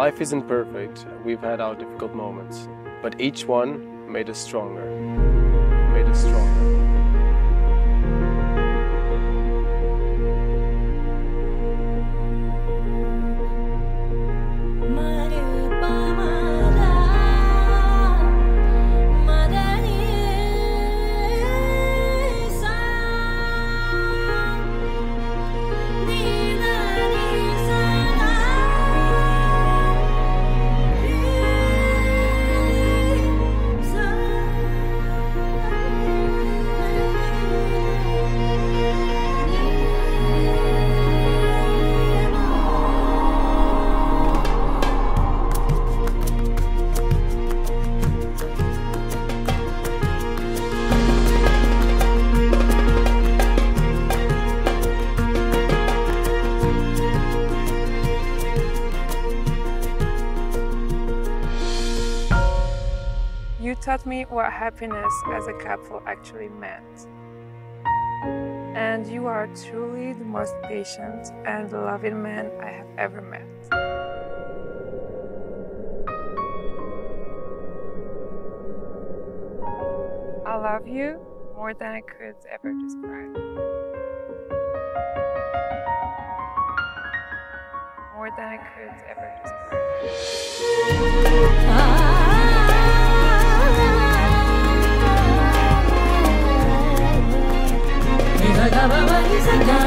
Life isn't perfect. We've had our difficult moments, but each one made us stronger. Made us stronger. You taught me what happiness as a couple actually meant. And you are truly the most patient and loving man I have ever met. I love you more than I could ever describe. More than I could ever describe.